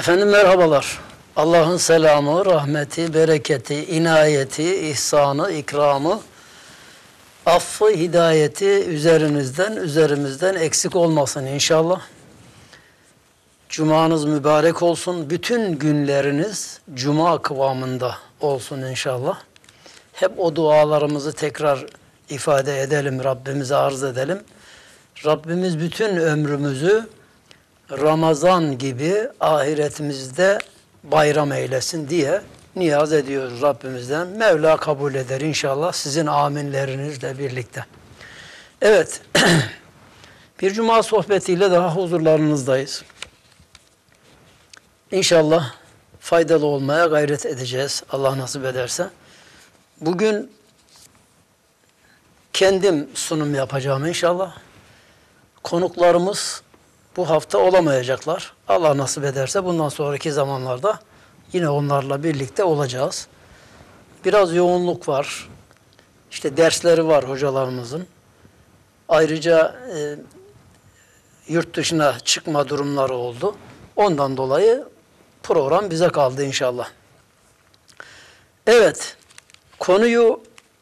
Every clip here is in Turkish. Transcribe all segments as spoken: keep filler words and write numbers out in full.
Efendim merhabalar. Allah'ın selamı, rahmeti, bereketi, inayeti, ihsanı, ikramı, affı, hidayeti üzerinizden, üzerimizden eksik olmasın inşallah. Cumanız mübarek olsun. Bütün günleriniz cuma kıvamında olsun inşallah. Hep o dualarımızı tekrar ifade edelim, Rabbimize arz edelim. Rabbimiz bütün ömrümüzü Ramazan gibi ahiretimizde bayram eylesin diye niyaz ediyoruz Rabbimizden. Mevla kabul eder inşallah sizin aminlerinizle birlikte. Evet, bir cuma sohbetiyle daha huzurlarınızdayız. İnşallah faydalı olmaya gayret edeceğiz Allah nasip ederse. Bugün kendim sunum yapacağım inşallah. Konuklarımız bu hafta olamayacaklar. Allah nasip ederse bundan sonraki zamanlarda yine onlarla birlikte olacağız. Biraz yoğunluk var. İşte dersleri var hocalarımızın. Ayrıca e, yurt dışına çıkma durumları oldu. Ondan dolayı program bize kaldı inşallah. Evet, konuyu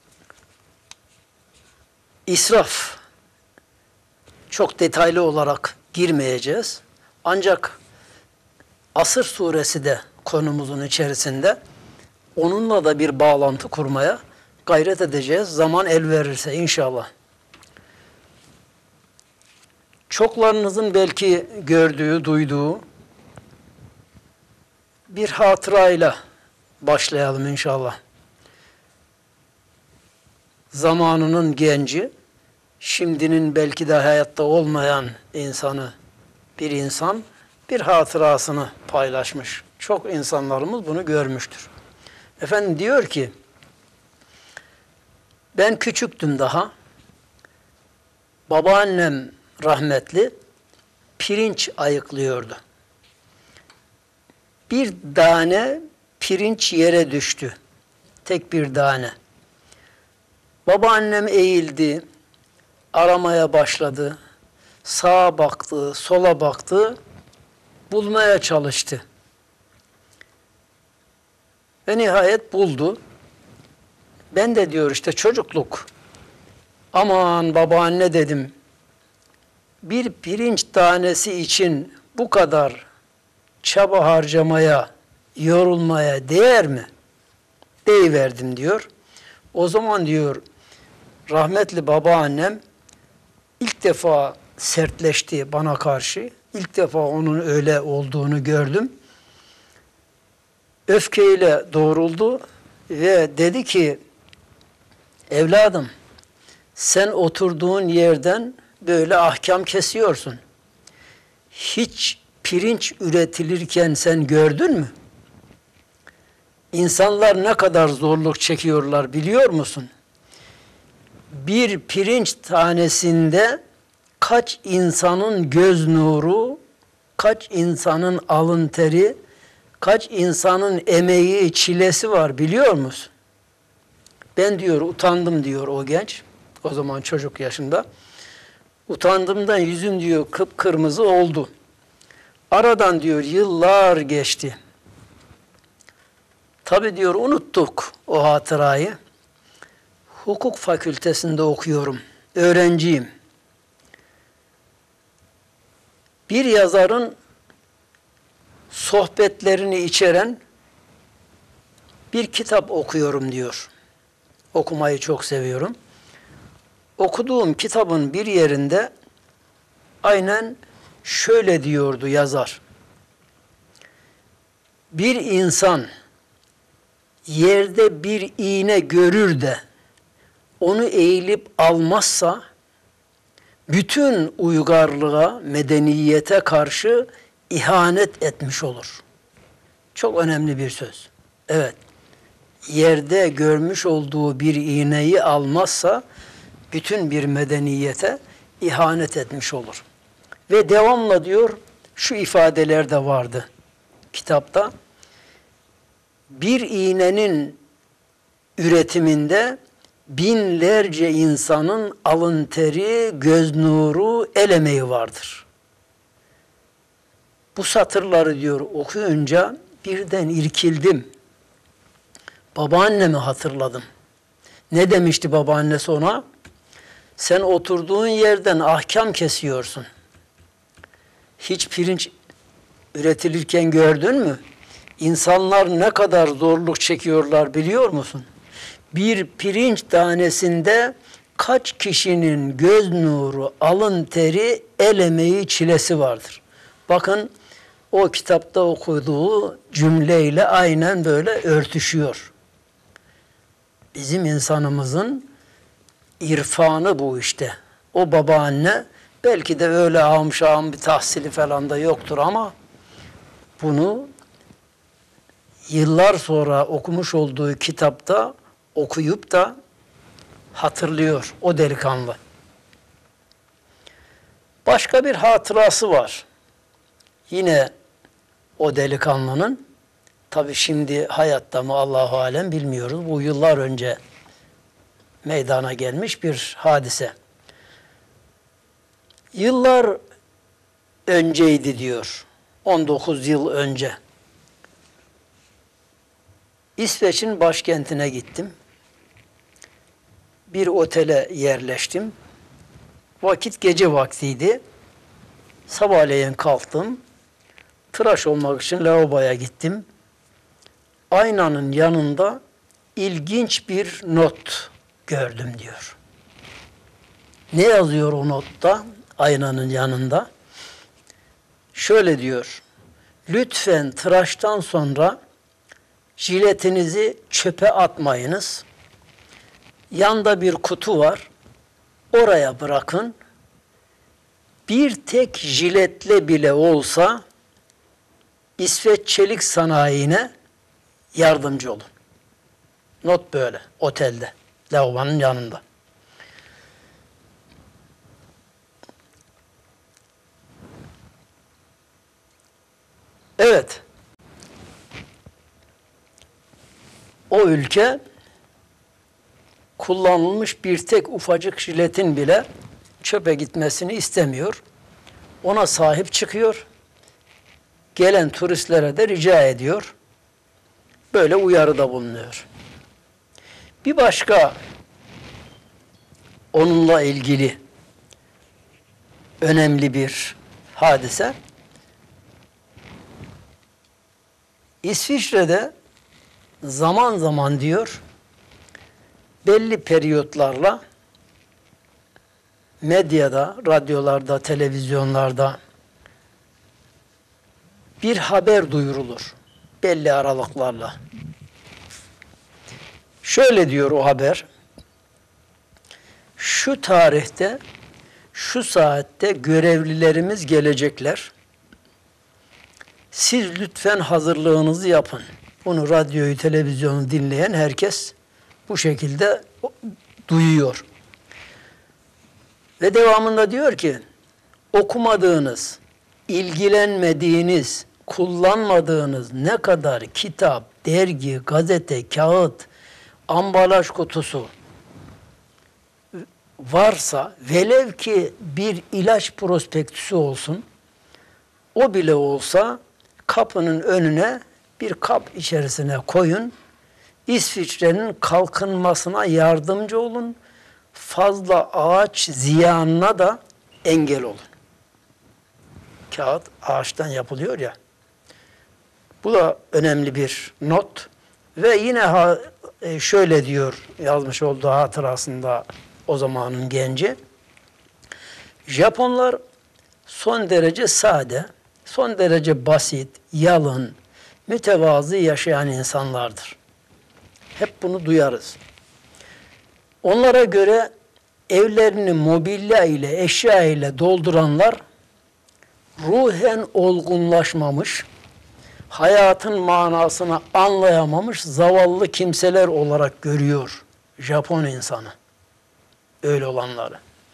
israf çok detaylı olarak girmeyeceğiz. Ancak Asır suresi de konumuzun içerisinde onunla da bir bağlantı kurmaya gayret edeceğiz. Zaman el verirse inşallah. Çoklarınızın belki gördüğü, duyduğu bir hatırayla başlayalım inşallah. Zamanının genci, şimdinin belki de hayatta olmayan insanı, bir insan bir hatırasını paylaşmış. Çok insanlarımız bunu görmüştür. Efendim diyor ki, ben küçüktüm daha, babaannem rahmetli pirinç ayıklıyordu. Bir tane pirinç yere düştü. Tek bir tane. Babaannem eğildi, aramaya başladı. Sağa baktı, sola baktı, bulmaya çalıştı. Ve nihayet buldu. Ben de diyor işte çocukluk. Aman babaanne dedim. Bir pirinç tanesi için bu kadar çaba harcamaya, yorulmaya değer mi? Deyiverdim diyor. O zaman diyor rahmetli babaannem ilk defa sertleşti bana karşı. İlk defa onun öyle olduğunu gördüm. Öfkeyle doğruldu ve dedi ki, evladım sen oturduğun yerden böyle ahkam kesiyorsun. Hiç pirinç üretilirken sen gördün mü? İnsanlar ne kadar zorluk çekiyorlar biliyor musun? Bir pirinç tanesinde kaç insanın göz nuru, kaç insanın alın teri, kaç insanın emeği, çilesi var biliyor musun? Ben diyor utandım diyor o genç, o zaman çocuk yaşında. Utandığımdan yüzüm diyor kıpkırmızı oldu. Aradan diyor yıllar geçti. Tabii diyor unuttuk o hatırayı. Hukuk fakültesinde okuyorum, öğrenciyim. Bir yazarın sohbetlerini içeren bir kitap okuyorum diyor. Okumayı çok seviyorum. Okuduğum kitabın bir yerinde aynen şöyle diyordu yazar. Bir insan yerde bir iğne görür de onu eğilip almazsa bütün uygarlığa, medeniyete karşı ihanet etmiş olur. Çok önemli bir söz. Evet, yerde görmüş olduğu bir iğneyi almazsa bütün bir medeniyete ihanet etmiş olur. Ve devamla diyor, şu ifadeler de vardı kitapta. Bir iğnenin üretiminde binlerce insanın alın teri, göz nuru, el emeği vardır. Bu satırları diyor okuyunca birden irkildim. Babaannemi hatırladım. Ne demişti babaannesi ona? Sen oturduğun yerden ahkam kesiyorsun. Hiç pirinç üretilirken gördün mü? İnsanlar ne kadar zorluk çekiyorlar biliyor musun? Bir pirinç tanesinde kaç kişinin göz nuru, alın teri, el emeği, çilesi vardır. Bakın o kitapta okuduğu cümleyle aynen böyle örtüşüyor. Bizim insanımızın irfanı bu işte. O babaanne belki de öyle ağım bir tahsili falan da yoktur ama bunu yıllar sonra okumuş olduğu kitapta okuyup da hatırlıyor o delikanlı. Başka bir hatırası var. Yine o delikanlının, tabii şimdi hayatta mı Allahu alem bilmiyoruz. Bu yıllar önce meydana gelmiş bir hadise. Yıllar önceydi diyor. on dokuz yıl önce. İsveç'in başkentine gittim. Bir otele yerleştim. Vakit gece vaktiydi. Sabahleyin kalktım. Tıraş olmak için lavaboya gittim. Aynanın yanında ilginç bir not gördüm diyor. Ne yazıyor o notta aynanın yanında? Şöyle diyor. Lütfen tıraştan sonra jiletinizi çöpe atmayınız. Yanda bir kutu var. Oraya bırakın. Bir tek jiletle bile olsa İsveç Çelik Sanayi'ne yardımcı olun. Not böyle, otelde, lavabonun yanında. Evet. O ülke kullanılmış bir tek ufacık jiletin bile çöpe gitmesini istemiyor. Ona sahip çıkıyor. Gelen turistlere de rica ediyor. Böyle uyarıda bulunuyor. Bir başka onunla ilgili önemli bir hadise. İsviçre'de zaman zaman diyor belli periyotlarla medyada, radyolarda, televizyonlarda bir haber duyurulur. Belli aralıklarla. Şöyle diyor o haber. Şu tarihte, şu saatte görevlilerimiz gelecekler. Siz lütfen hazırlığınızı yapın. Bunu radyoyu, televizyonu dinleyen herkes bu şekilde duyuyor. Ve devamında diyor ki, okumadığınız, ilgilenmediğiniz, kullanmadığınız ne kadar kitap, dergi, gazete, kağıt, ambalaj kutusu varsa, velev ki bir ilaç prospektüsü olsun, o bile olsa kapının önüne bir kap içerisine koyun, İsviçre'nin kalkınmasına yardımcı olun, fazla ağaç ziyanına da engel olun. Kağıt ağaçtan yapılıyor ya. Bu da önemli bir not. Ve yine ha, şöyle diyor yazmış olduğu hatırasında o zamanın genci. Japonlar son derece sade, son derece basit, yalın, mütevazı yaşayan insanlardır. Hep bunu duyarız. Onlara göre evlerini mobilya ile, eşya ile dolduranlar ruhen olgunlaşmamış, hayatın manasını anlayamamış zavallı kimseler olarak görüyor Japon insanı. Öyle olanları.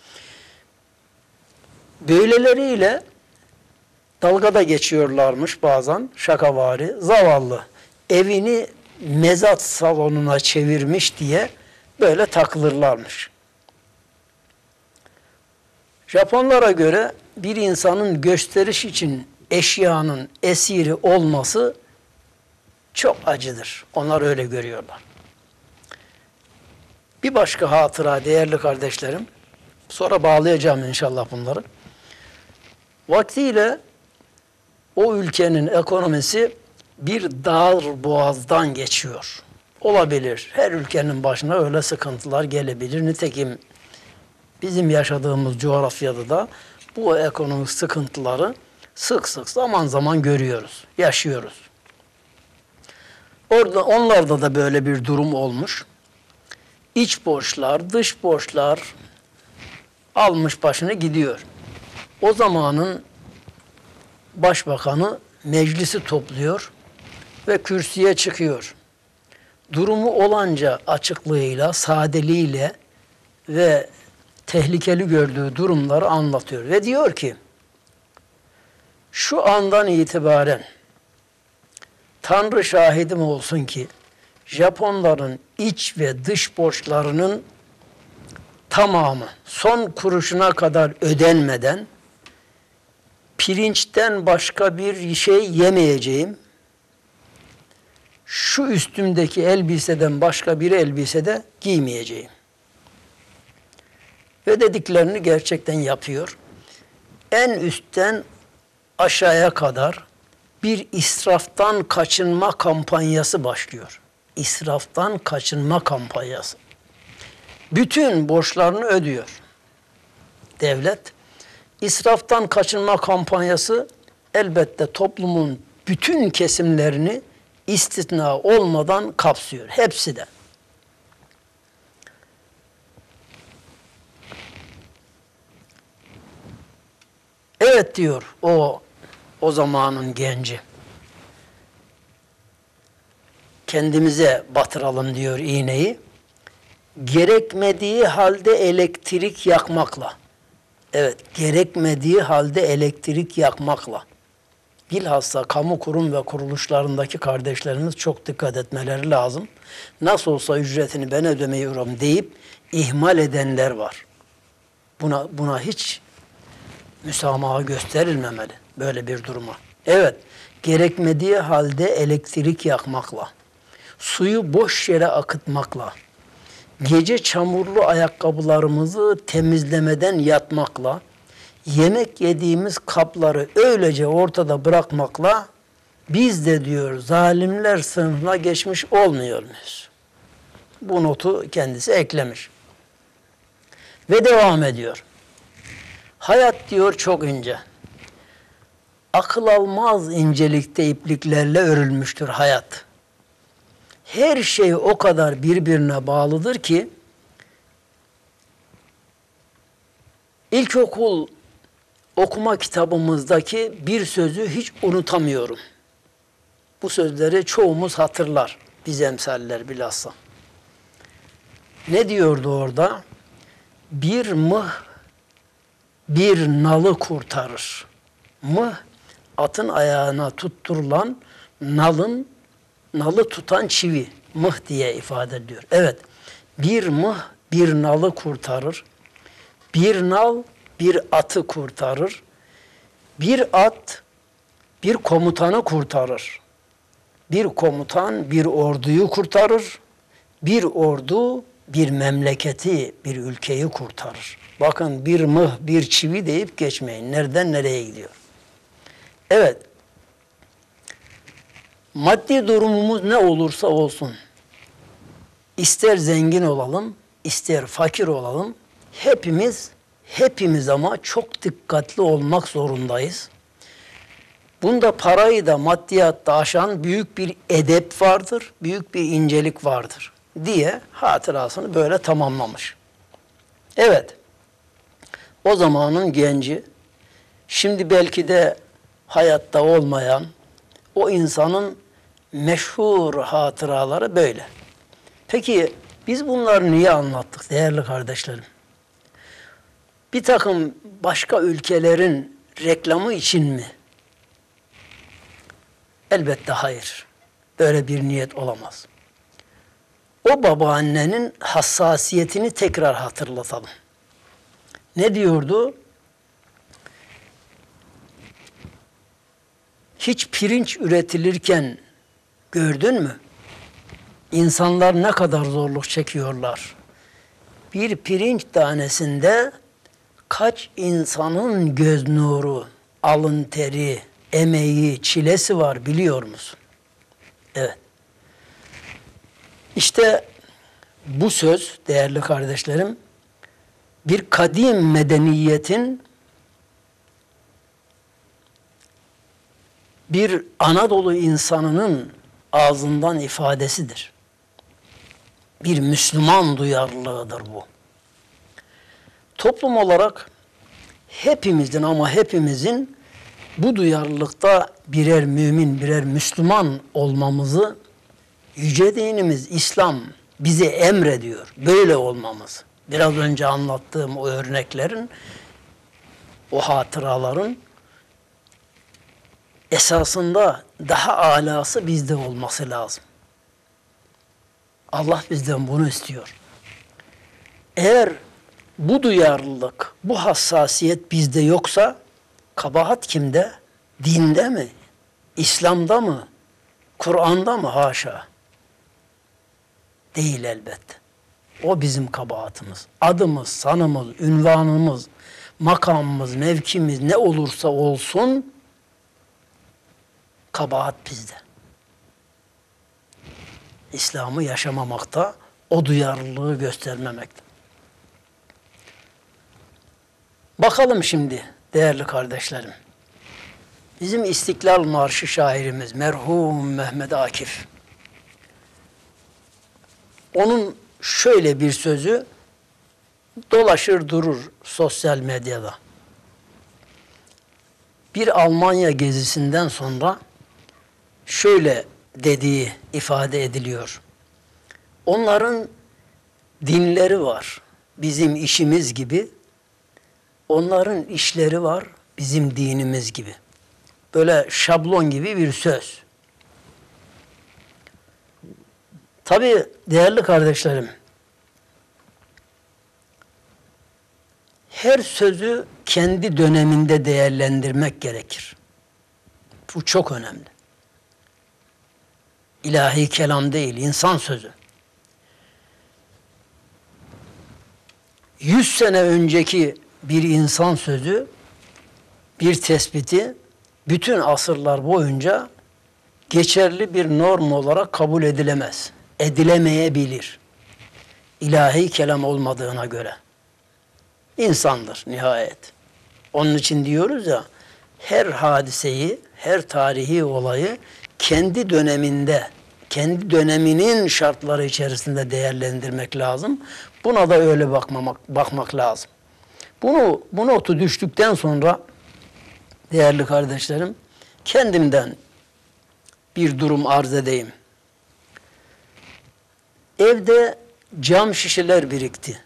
Böyleleriyle dalgada geçiyorlarmış bazen, şakavari, zavallı. Evini mezat salonuna çevirmiş diye böyle takılırlarmış. Japonlara göre bir insanın gösteriş için eşyanın esiri olması çok acıdır. Onlar öyle görüyorlar. Bir başka hatıra değerli kardeşlerim, sonra bağlayacağım inşallah bunları. Vaktiyle o ülkenin ekonomisi bir dar boğazdan geçiyor. Olabilir. Her ülkenin başına öyle sıkıntılar gelebilir. Nitekim bizim yaşadığımız coğrafyada da bu ekonomik sıkıntıları sık sık zaman zaman görüyoruz, yaşıyoruz. Orada onlarda da böyle bir durum olmuş. İç borçlar, dış borçlar almış başını gidiyor. O zamanın başbakanı meclisi topluyor ve kürsüye çıkıyor. Durumu olanca açıklığıyla, sadeliğiyle ve tehlikeli gördüğü durumları anlatıyor. Ve diyor ki, şu andan itibaren Tanrı şahidim olsun ki Japonların iç ve dış borçlarının tamamı son kuruşuna kadar ödenmeden pirinçten başka bir şey yemeyeceğim. Şu üstümdeki elbiseden başka bir elbise de giymeyeceğim. Ve dediklerini gerçekten yapıyor. En üstten aşağıya kadar bir israftan kaçınma kampanyası başlıyor. İsraftan kaçınma kampanyası. Bütün borçlarını ödüyor devlet. İsraftan kaçınma kampanyası elbette toplumun bütün kesimlerini istisna olmadan kapsıyor. Hepsi de. Evet diyor o o zamanın genci. Kendimize batıralım diyor iğneyi. Gerekmediği halde elektrik yakmakla. Evet, gerekmediği halde elektrik yakmakla. Bilhassa kamu kurum ve kuruluşlarındaki kardeşlerimiz çok dikkat etmeleri lazım. Nasıl olsa ücretini ben ödemiyorum deyip ihmal edenler var. Buna buna hiç müsamaha gösterilmemeli böyle bir duruma. Evet, gerekmediği halde elektrik yakmakla, suyu boş yere akıtmakla, gece çamurlu ayakkabılarımızı temizlemeden yatmakla, yemek yediğimiz kapları öylece ortada bırakmakla biz de diyor zalimler sınıfına geçmiş olmuyor muyuz? Bu notu kendisi eklemiş. Ve devam ediyor. Hayat diyor çok ince. Akıl almaz incelikte ipliklerle örülmüştür hayat. Her şey o kadar birbirine bağlıdır ki ilkokul okuma kitabımızdaki bir sözü hiç unutamıyorum. Bu sözleri çoğumuz hatırlar. Biz emsaller bilhassa. Ne diyordu orada? Bir mıh bir nalı kurtarır. Mıh atın ayağına tutturulan nalın nalı tutan çivi. Mıh diye ifade ediyor. Evet. Bir mıh bir nalı kurtarır. Bir nal bir atı kurtarır. Bir at bir komutanı kurtarır. Bir komutan bir orduyu kurtarır. Bir ordu bir memleketi, bir ülkeyi kurtarır. Bakın bir mıh, bir çivi deyip geçmeyin. Nereden nereye gidiyor? Evet. Maddi durumumuz ne olursa olsun, ister zengin olalım, ister fakir olalım, hepimiz, hepimiz ama çok dikkatli olmak zorundayız. Bunda parayı da maddiyatta aşan büyük bir edep vardır, büyük bir incelik vardır diye hatırasını böyle tamamlamış. Evet, o zamanın genci, şimdi belki de hayatta olmayan o insanın meşhur hatıraları böyle. Peki biz bunları niye anlattık değerli kardeşlerim? Bir takım başka ülkelerin reklamı için mi? Elbette hayır. Böyle bir niyet olamaz. O babaannenin hassasiyetini tekrar hatırlatalım. Ne diyordu? Hiç pirinç üretilirken gördün mü? İnsanlar ne kadar zorluk çekiyorlar. Bir pirinç tanesinde kaç insanın göz nuru, alın teri, emeği, çilesi var biliyor musun? Evet. İşte bu söz değerli kardeşlerim, bir kadim medeniyetin, bir Anadolu insanının ağzından ifadesidir. Bir Müslüman duyarlılığıdır bu. Toplum olarak hepimizin ama hepimizin bu duyarlılıkta birer mümin, birer Müslüman olmamızı yüce dinimiz İslam bize emrediyor. Böyle olmamız. Biraz önce anlattığım o örneklerin, o hatıraların esasında daha alası bizde olması lazım. Allah bizden bunu istiyor. Eğer bu duyarlılık, bu hassasiyet bizde yoksa kabahat kimde? Dinde mi? İslam'da mı? Kur'an'da mı? Haşa. Değil elbette. O bizim kabahatimiz. Adımız, sanımız, ünvanımız, makamımız, mevkimiz ne olursa olsun kabahat bizde. İslam'ı yaşamamakta, o duyarlılığı göstermemekte. Bakalım şimdi değerli kardeşlerim. Bizim İstiklal Marşı şairimiz merhum Mehmet Akif. Onun şöyle bir sözü dolaşır durur sosyal medyada. Bir Almanya gezisinden sonra şöyle dediği ifade ediliyor. Onların dinleri var, bizim işimiz gibi. Onların işleri var, bizim dinimiz gibi. Böyle şablon gibi bir söz. Tabii değerli kardeşlerim, her sözü kendi döneminde değerlendirmek gerekir. Bu çok önemli. İlahi kelam değil, insan sözü. Yüz sene önceki bir insan sözü, bir tespiti bütün asırlar boyunca geçerli bir norm olarak kabul edilemez. Edilemeyebilir. İlahi kelam olmadığına göre. İnsandır nihayet. Onun için diyoruz ya, her hadiseyi, her tarihi olayı kendi döneminde, kendi döneminin şartları içerisinde değerlendirmek lazım. Buna da öyle bakmamak, bakmak lazım. Bunu, bu notu düştükten sonra değerli kardeşlerim, kendimden bir durum arz edeyim. Evde cam şişeler birikti.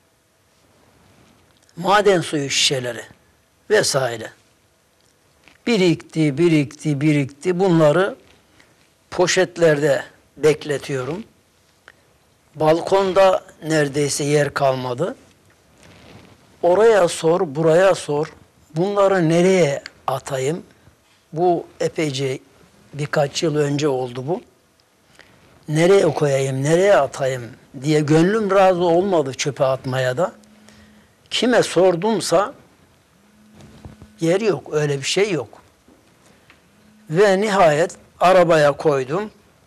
Maden suyu şişeleri vesaire. Birikti, birikti, birikti. Bunları poşetlerde bekletiyorum. Balkonda neredeyse yer kalmadı. Oraya sor, buraya sor. Bunları nereye atayım? Bu epeyce birkaç yıl önce oldu bu. Nereye koyayım, nereye atayım diye gönlüm razı olmadı çöpe atmaya da. Kime sordumsa yer yok, öyle bir şey yok. Ve nihayet arabaya koydum.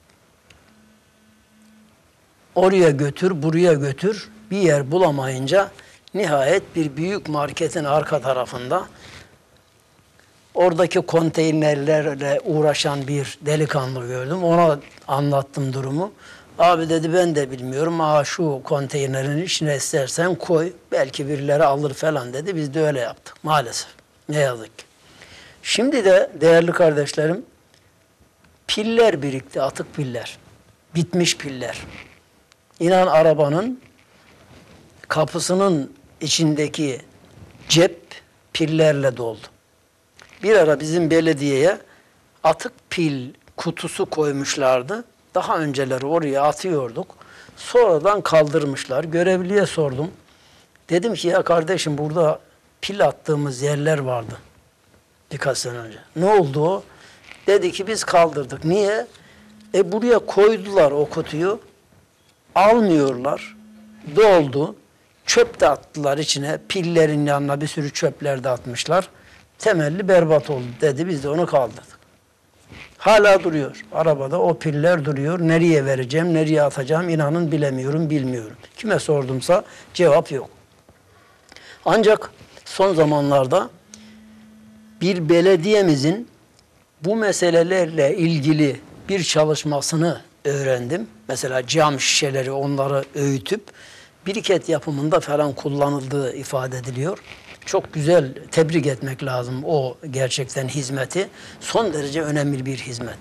Oraya götür, buraya götür. Bir yer bulamayınca nihayet bir büyük marketin arka tarafında oradaki konteynerlerle uğraşan bir delikanlı gördüm. Ona anlattım durumu. Abi dedi ben de bilmiyorum. Aa şu konteynerin içine istersen koy. Belki birileri alır falan dedi. Biz de öyle yaptık maalesef. Ne yazık ki. Şimdi de değerli kardeşlerim piller birikti. Atık piller. Bitmiş piller. İnan arabanın kapısının içindeki cep pillerle doldu. Bir ara bizim belediyeye atık pil kutusu koymuşlardı. Daha önceleri oraya atıyorduk. Sonradan kaldırmışlar. Görevliye sordum. Dedim ki ya kardeşim burada pil attığımız yerler vardı birkaç sene önce. Ne oldu o? Dedi ki biz kaldırdık. Niye? E buraya koydular o kutuyu. Almıyorlar. Doldu. Çöp de attılar içine. Pillerin yanına bir sürü çöpler de atmışlar. Temelli berbat oldu dedi. Biz de onu kaldırdık. Hala duruyor. Arabada o piller duruyor. Nereye vereceğim, nereye atacağım inanın bilemiyorum, bilmiyorum. Kime sordumsa cevap yok. Ancak son zamanlarda bir belediyemizin bu meselelerle ilgili bir çalışmasını öğrendim. Mesela cam şişeleri onları öğütüp biriket yapımında falan kullanıldığı ifade ediliyor. Çok güzel, tebrik etmek lazım o gerçekten hizmeti. Son derece önemli bir hizmet.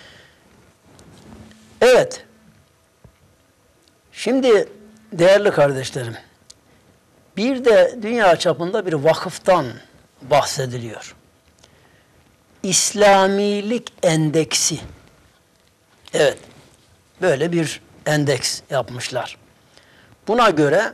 Evet. Şimdi değerli kardeşlerim, bir de dünya çapında bir vakıftan bahsediliyor. İslamilik endeksi. Evet, böyle bir endeks yapmışlar. Buna göre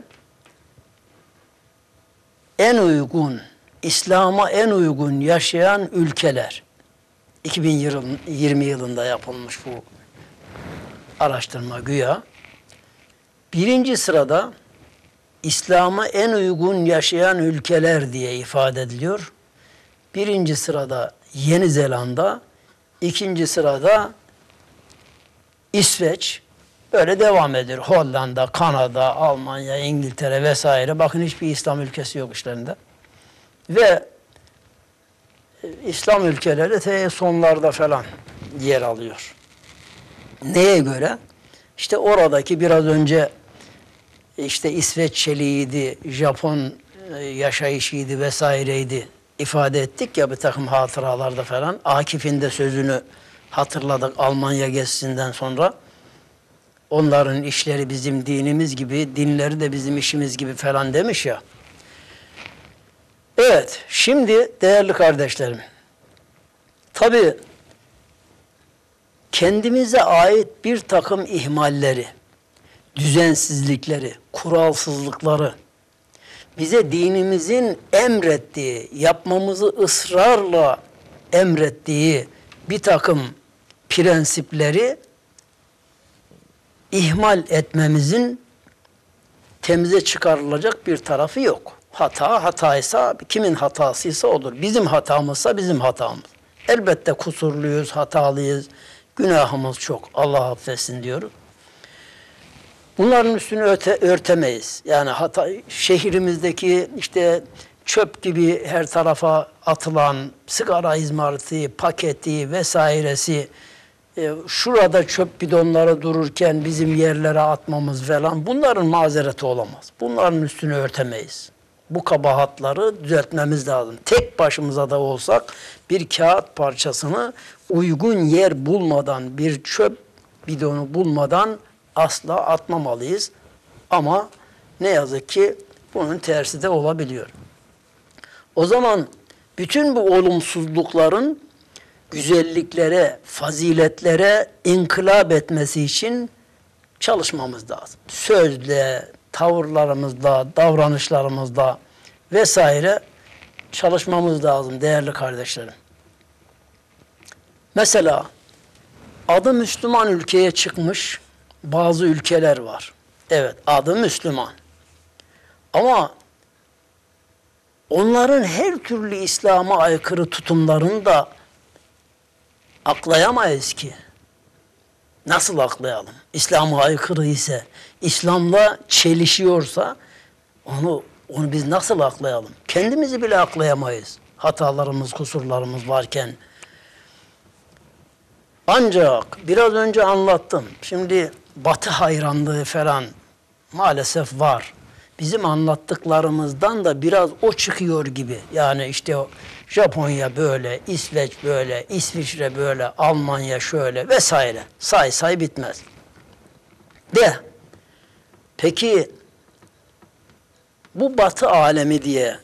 en uygun, İslam'a en uygun yaşayan ülkeler, iki bin yirmi yılında yapılmış bu araştırma güya, birinci sırada İslam'a en uygun yaşayan ülkeler diye ifade ediliyor. Birinci sırada Yeni Zelanda, ikinci sırada İsveç, böyle devam ediyor. Hollanda, Kanada, Almanya, İngiltere vesaire. Bakın hiçbir İslam ülkesi yok işlerinde. Ve İslam ülkeleri te sonlarda falan yer alıyor. Neye göre? İşte oradaki biraz önce işte İsveççeliydi, Japon yaşayışıydı vesaireydi ifade ettik ya bir takım hatıralarda falan. Akif'in de sözünü hatırladık Almanya gezisinden sonra. Onların işleri bizim dinimiz gibi, dinleri de bizim işimiz gibi falan demiş ya. Evet, şimdi değerli kardeşlerim, tabii kendimize ait bir takım ihmalleri, düzensizlikleri, kuralsızlıkları, bize dinimizin emrettiği, yapmamızı ısrarla emrettiği bir takım prensipleri ihmal etmemizin temize çıkarılacak bir tarafı yok. Hata hataysa, kimin hatasıysa odur. Bizim hatamızsa bizim hatamız. Elbette kusurluyuz, hatalıyız, günahımız çok. Allah affetsin diyoruz. Bunların üstünü öte, örtemeyiz. Yani hata, şehrimizdeki işte çöp gibi her tarafa atılan sigara izmariti, paketi vesairesi, e, şurada çöp bidonları dururken bizim yerlere atmamız falan bunların mazereti olamaz. Bunların üstünü örtemeyiz. Bu kabahatları düzeltmemiz lazım. Tek başımıza da olsak bir kağıt parçasını uygun yer bulmadan, bir çöp bidonu bulmadan asla atmamalıyız. Ama ne yazık ki bunun tersi de olabiliyor. O zaman bütün bu olumsuzlukların güzelliklere, faziletlere inkılap etmesi için çalışmamız lazım. Sözle, tavırlarımızla, davranışlarımızla vesaire çalışmamız lazım değerli kardeşlerim. Mesela adı Müslüman ülkeye çıkmış bazı ülkeler var. Evet, adı Müslüman. Ama onların her türlü İslam'a aykırı tutumlarını da aklayamayız ki. Nasıl aklayalım? İslam'a aykırı ise, İslam'la çelişiyorsa onu onu biz nasıl aklayalım? Kendimizi bile aklayamayız. Hatalarımız, kusurlarımız varken. Ancak biraz önce anlattım. Şimdi Batı hayranlığı falan maalesef var. Bizim anlattıklarımızdan da biraz o çıkıyor gibi. Yani işte o Japonya böyle, İsveç böyle, İsviçre böyle, Almanya şöyle vesaire. Say say bitmez. De, peki bu Batı alemi diye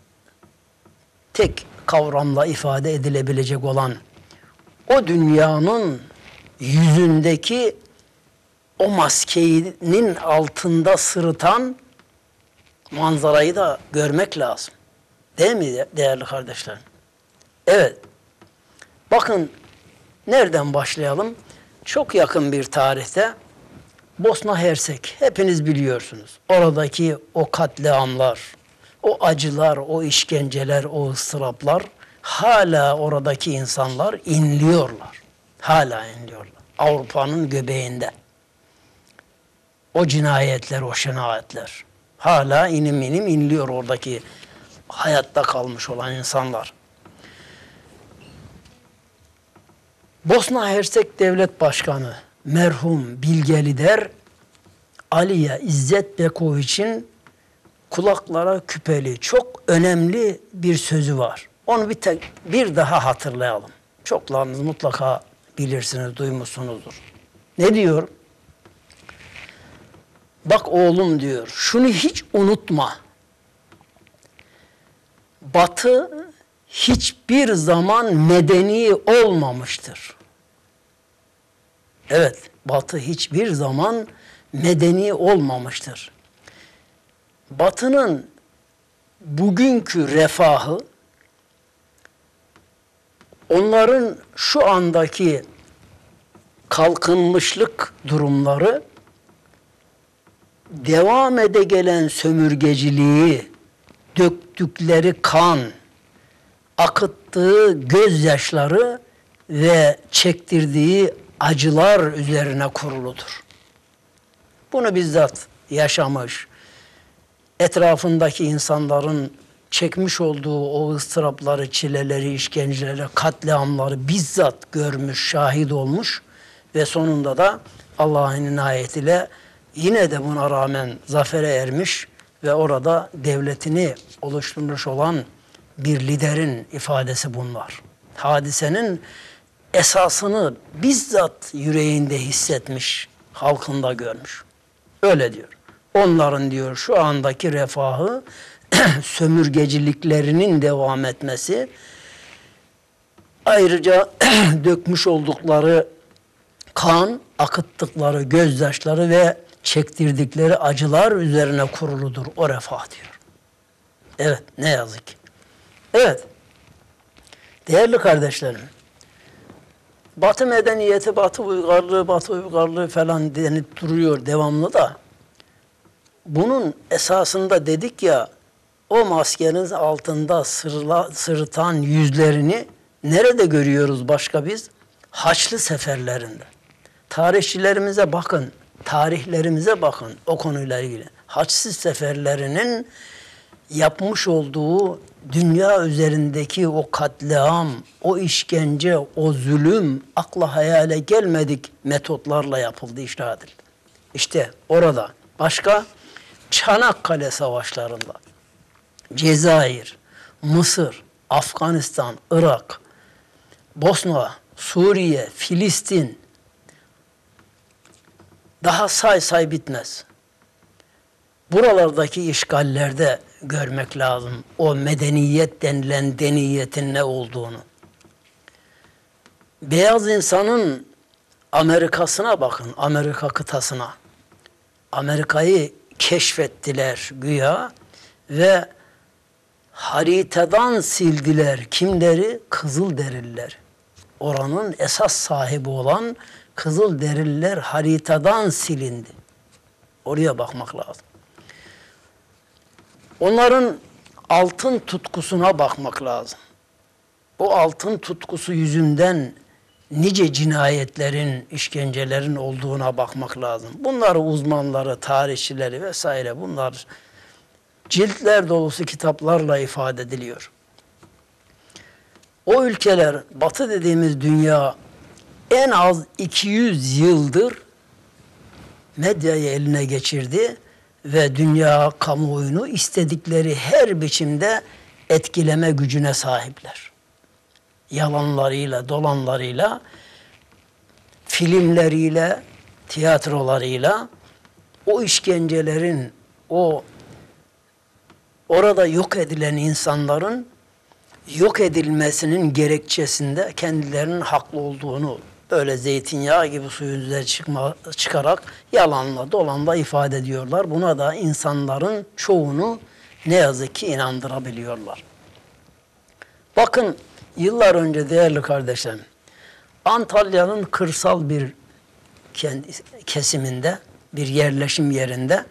tek kavramla ifade edilebilecek olan o dünyanın yüzündeki o maskenin altında sırıtan manzarayı da görmek lazım. Değil mi değerli kardeşlerim? Evet. Bakın Nereden başlayalım? Çok yakın bir tarihte Bosna Hersek, hepiniz biliyorsunuz. Oradaki o katliamlar, o acılar, o işkenceler, o ıstıraplar, hala oradaki insanlar inliyorlar. Hala inliyorlar. Avrupa'nın göbeğinde. O cinayetler, o şenayetler. Hala inim inim inliyor oradaki hayatta kalmış olan insanlar. Bosna Hersek Devlet Başkanı merhum bilge lider Alija İzzetbegović'in kulaklara küpeli çok önemli bir sözü var. Onu bir tek bir daha hatırlayalım. Çoklarınız mutlaka bilirsiniz, duymuşsunuzdur. Ne diyor? Bak oğlum diyor, şunu hiç unutma. Batı hiçbir zaman medeni olmamıştır. Evet, Batı hiçbir zaman medeni olmamıştır. Batı'nın bugünkü refahı, onların şu andaki kalkınmışlık durumları, devam ede gelen sömürgeciliği, döktükleri kan, akıttığı gözyaşları ve çektirdiği acılar üzerine kuruludur. Bunu bizzat yaşamış, etrafındaki insanların çekmiş olduğu o ıstırapları, çileleri, işkenceleri, katliamları bizzat görmüş, şahit olmuş ve sonunda da Allah'ın inayetiyle yine de buna rağmen zafere ermiş ve orada devletini oluşturmuş olan bir liderin ifadesi bunlar. Hadisenin esasını bizzat yüreğinde hissetmiş, halkında görmüş. Öyle diyor. Onların diyor şu andaki refahı, sömürgeciliklerinin devam etmesi, ayrıca dökmüş oldukları kan, akıttıkları gözyaşları ve çektirdikleri acılar üzerine kuruludur o refah diyor. Evet, ne yazık ki. Evet, değerli kardeşlerim, Batı medeniyeti, Batı uygarlığı, Batı uygarlığı falan denip duruyor devamlı da, bunun esasında dedik ya, o maskenin altında sırla, sırıtan yüzlerini nerede görüyoruz başka biz? Haçlı seferlerinde. Tarihçilerimize bakın, tarihlerimize bakın o konuyla ilgili. Haçlı seferlerinin yapmış olduğu dünya üzerindeki o katliam, o işkence, o zulüm akla hayale gelmedik metotlarla yapıldı, işler edildi. İşte orada başka Çanakkale savaşlarında Cezayir, Mısır, Afganistan, Irak, Bosna, Suriye, Filistin, daha say say bitmez. Buralardaki işgallerde görmek lazım o medeniyet denilen deniyetin ne olduğunu. Beyaz insanın Amerika'sına bakın, Amerika kıtasına. Amerika'yı keşfettiler güya ve haritadan sildiler kimleri? Kızılderililer. Oranın esas sahibi olan Kızılderililer haritadan silindi. Oraya bakmak lazım. Onların altın tutkusuna bakmak lazım. O altın tutkusu yüzünden nice cinayetlerin, işkencelerin olduğuna bakmak lazım. Bunları uzmanları, tarihçileri vesaire bunlar ciltler dolusu kitaplarla ifade ediliyor. O ülkeler, Batı dediğimiz dünya en az iki yüz yıldır medyayı eline geçirdi ve dünya kamuoyunu istedikleri her biçimde etkileme gücüne sahipler. Yalanlarıyla, dolanlarıyla, filmleriyle, tiyatrolarıyla o işkencelerin, o orada yok edilen insanların yok edilmesinin gerekçesinde kendilerinin haklı olduğunu böyle zeytinyağı gibi suyun üzerine çıkma, çıkarak yalanla dolanla ifade ediyorlar. Buna da insanların çoğunu ne yazık ki inandırabiliyorlar. Bakın yıllar önce değerli kardeşlerim, Antalya'nın kırsal bir kesiminde, bir yerleşim yerinde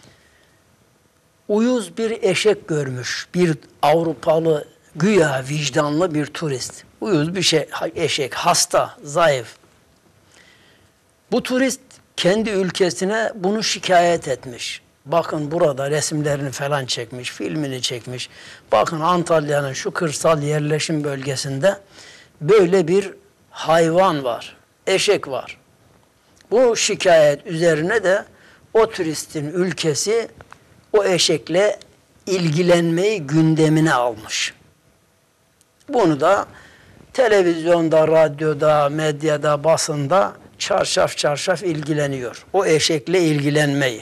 uyuz bir eşek görmüş. Bir Avrupalı, güya vicdanlı bir turist. Uyuz bir şey, eşek, hasta, zayıf. Bu turist kendi ülkesine bunu şikayet etmiş. Bakın burada resimlerini falan çekmiş, filmini çekmiş. Bakın Antalya'nın şu kırsal yerleşim bölgesinde böyle bir hayvan var, eşek var. Bu şikayet üzerine de o turistin ülkesi o eşekle ilgilenmeyi gündemine almış. Bunu da televizyonda, radyoda, medyada, basında çarşaf çarşaf ilgileniyor. O eşekle ilgilenmeyi.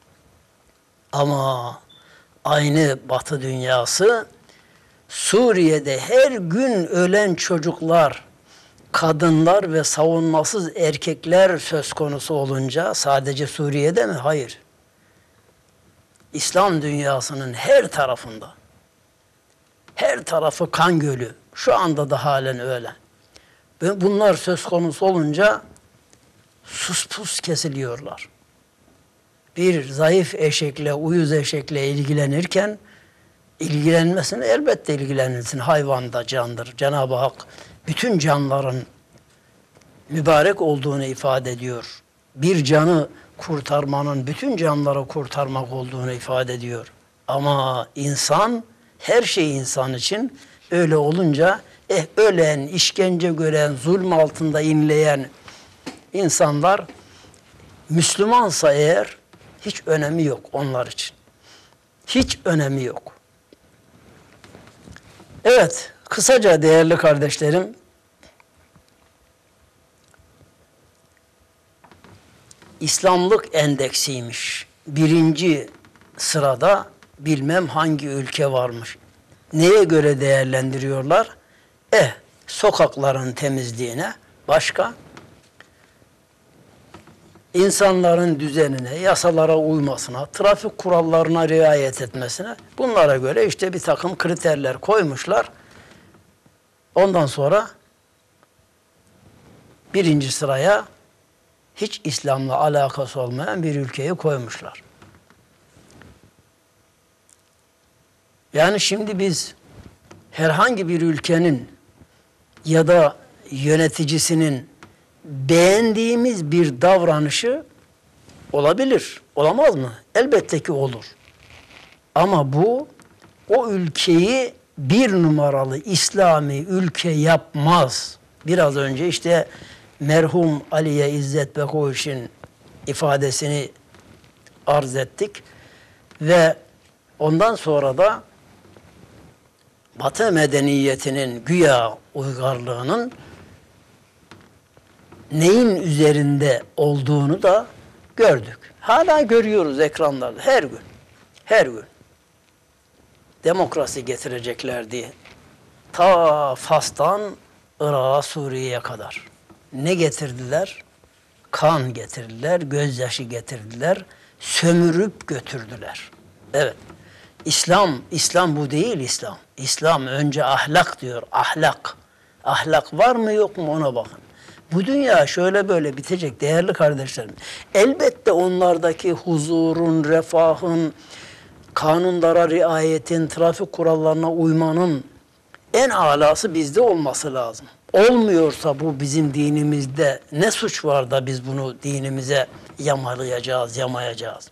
Ama aynı Batı dünyası Suriye'de her gün ölen çocuklar, kadınlar ve savunmasız erkekler söz konusu olunca sadece Suriye'de mi? Hayır. İslam dünyasının her tarafında. Her tarafı kan gölü. Şu anda da halen öyle. Ve bunlar söz konusu olunca sus pus kesiliyorlar. Bir zayıf eşekle, uyuz eşekle ilgilenirken ilgilenmesine elbette ilgilenilsin. Hayvan da candır. Cenab-ı Hak bütün canların mübarek olduğunu ifade ediyor. Bir canı kurtarmanın bütün canları kurtarmak olduğunu ifade ediyor. Ama insan, her şey insan için öyle olunca eh ölen, işkence gören, zulm altında inleyen insanlar Müslümansa eğer hiç önemi yok onlar için. Hiç önemi yok. Evet, kısaca değerli kardeşlerim, İslamlık endeksiymiş. Birinci sırada bilmem hangi ülke varmış. Neye göre değerlendiriyorlar? Eh, sokakların temizliğine, başka? İnsanların düzenine, yasalara uymasına, trafik kurallarına riayet etmesine, bunlara göre işte bir takım kriterler koymuşlar. Ondan sonra birinci sıraya hiç İslam'la alakası olmayan bir ülkeyi koymuşlar. Yani şimdi biz herhangi bir ülkenin ya da yöneticisinin beğendiğimiz bir davranışı olabilir. Olamaz mı? Elbette ki olur. Ama bu o ülkeyi bir numaralı İslami ülke yapmaz. Biraz önce işte merhum Aliye İzzet Bekoğuş'un ifadesini arz ettik. Ve ondan sonra da Batı medeniyetinin güya uygarlığının neyin üzerinde olduğunu da gördük. Hala görüyoruz ekranlarda her gün. Her gün. Demokrasi getirecekler diye. Ta Fas'tan Irak'a, Suriye'ye kadar. Ne getirdiler? Kan getirdiler, gözyaşı getirdiler, sömürüp götürdüler. Evet. İslam, İslam bu değil İslam. İslam önce ahlak diyor, ahlak. Ahlak var mı yok mu ona bakın. Bu dünya şöyle böyle bitecek değerli kardeşlerim. Elbette onlardaki huzurun, refahın, kanunlara riayetin, trafik kurallarına uymanın en alası bizde olması lazım. Olmuyorsa bu bizim dinimizde ne suç var da biz bunu dinimize yamalayacağız, yamayacağız.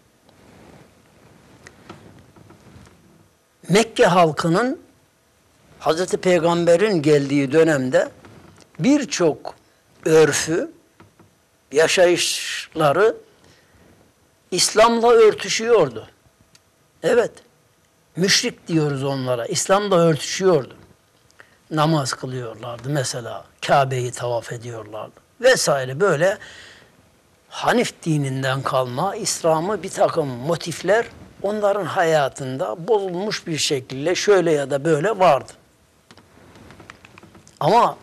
Mekke halkının Hazreti Peygamber'in geldiği dönemde birçok örfü, yaşayışları İslam'la örtüşüyordu. Evet, müşrik diyoruz onlara. İslam'la örtüşüyordu. Namaz kılıyorlardı mesela, Kabe'yi tavaf ediyorlardı vesaire böyle Hanif dininden kalma İslam'ı bir takım motifler onların hayatında bozulmuş bir şekilde şöyle ya da böyle vardı. Ama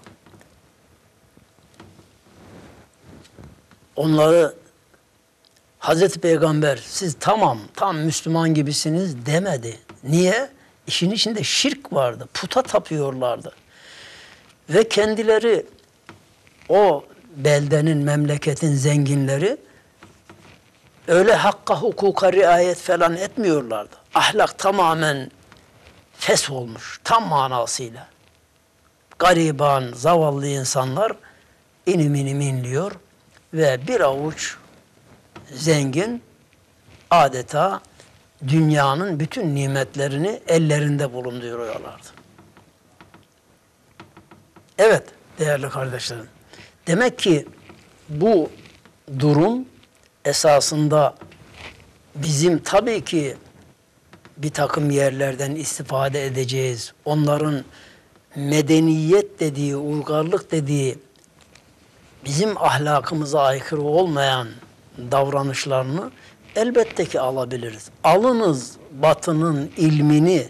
onları Hazreti Peygamber siz tamam tam Müslüman gibisiniz demedi. Niye? İşin içinde şirk vardı. Puta tapıyorlardı. Ve kendileri o beldenin, memleketin zenginleri öyle hakka, hukuka riayet falan etmiyorlardı. Ahlak tamamen fes olmuş, tam manasıyla. Gariban, zavallı insanlar inim inim inliyor ve bir avuç zengin adeta dünyanın bütün nimetlerini ellerinde bulunduruyorlardı. Evet değerli kardeşlerim, demek ki bu durum esasında bizim tabii ki bir takım yerlerden istifade edeceğiz. Onların medeniyet dediği, uygarlık dediği bizim ahlakımıza aykırı olmayan davranışlarını elbette ki alabiliriz. Alınız Batı'nın ilmini,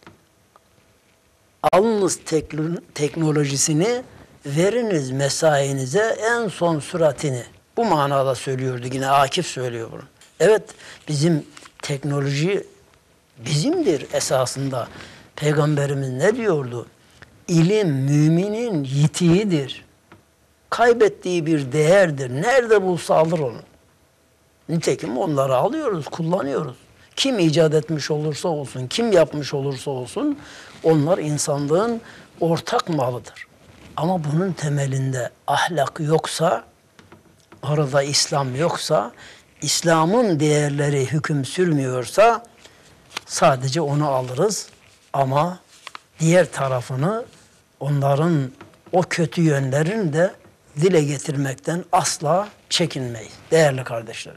alınız teknolojisini, veriniz mesainize en son süratini. Bu manada söylüyordu yine Akif söylüyor bunu. Evet bizim teknoloji bizimdir esasında. Peygamberimiz ne diyordu? İlim müminin yitiğidir. Kaybettiği bir değerdir. Nerede bulsa alır onu. Nitekim onları alıyoruz, kullanıyoruz. Kim icat etmiş olursa olsun, kim yapmış olursa olsun onlar insanlığın ortak malıdır. Ama bunun temelinde ahlak yoksa, orada İslam yoksa, İslam'ın değerleri hüküm sürmüyorsa sadece onu alırız ama diğer tarafını, onların o kötü yönlerini de dile getirmekten asla çekinmeyiz değerli kardeşlerim.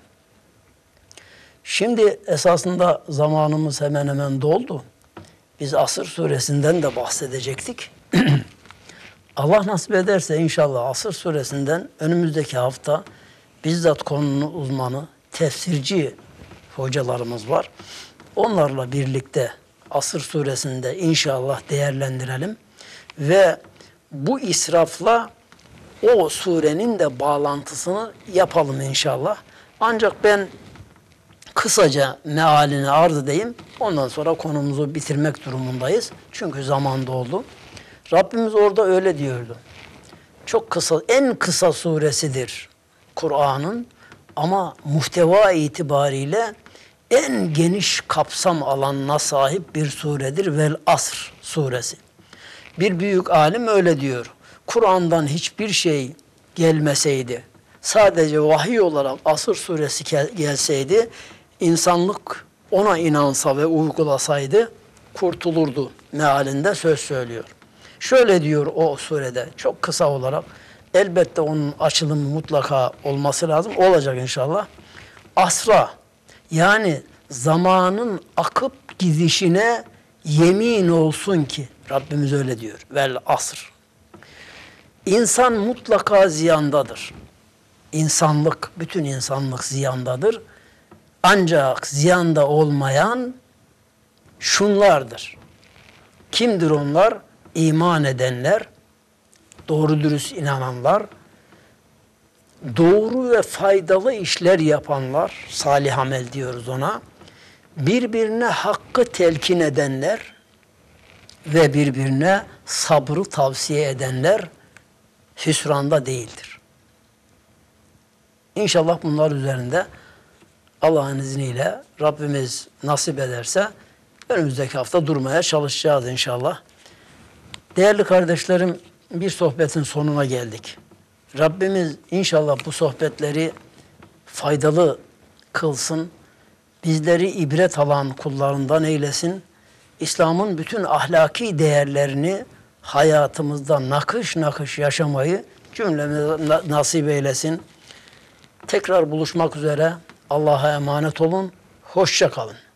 Şimdi esasında zamanımız hemen hemen doldu. Biz Asr suresinden de bahsedecektik. Allah nasip ederse inşallah Asr suresinden önümüzdeki hafta bizzat konunun uzmanı, tefsirci hocalarımız var. Onlarla birlikte Asr suresinde inşallah değerlendirelim ve bu israfla o surenin de bağlantısını yapalım inşallah. Ancak ben kısaca mealini arz edeyim. Ondan sonra konumuzu bitirmek durumundayız. Çünkü zaman doldu. Rabbimiz orada öyle diyordu. Çok kısa, en kısa suresidir Kur'an'ın ama muhteva itibariyle en geniş kapsam alanına sahip bir suredir. Vel Asr suresi. Bir büyük alim öyle diyor. Kur'an'dan hiçbir şey gelmeseydi, sadece vahiy olarak Asr suresi gelseydi, insanlık ona inansa ve uygulasaydı kurtulurdu mealinde söz söylüyor. Şöyle diyor o surede çok kısa olarak, elbette onun açılımı mutlaka olması lazım, olacak inşallah. Asra, yani zamanın akıp gidişine yemin olsun ki, Rabbimiz öyle diyor. Vel asr. İnsan mutlaka ziyandadır. İnsanlık, bütün insanlık ziyandadır. Ancak ziyanda olmayan şunlardır. Kimdir onlar? İman edenler, doğru dürüst inananlar, doğru ve faydalı işler yapanlar, salih amel diyoruz ona, birbirine hakkı telkin edenler ve birbirine sabrı tavsiye edenler hüsranda değildir. İnşallah bunlar üzerinde Allah'ın izniyle Rabbimiz nasip ederse önümüzdeki hafta durmaya çalışacağız inşallah. Değerli kardeşlerim, bir sohbetin sonuna geldik. Rabbimiz inşallah bu sohbetleri faydalı kılsın, bizleri ibret alan kullarından eylesin, İslam'ın bütün ahlaki değerlerini hayatımızda nakış nakış yaşamayı cümlemize nasip eylesin. Tekrar buluşmak üzere. Allah'a emanet olun. Hoşça kalın.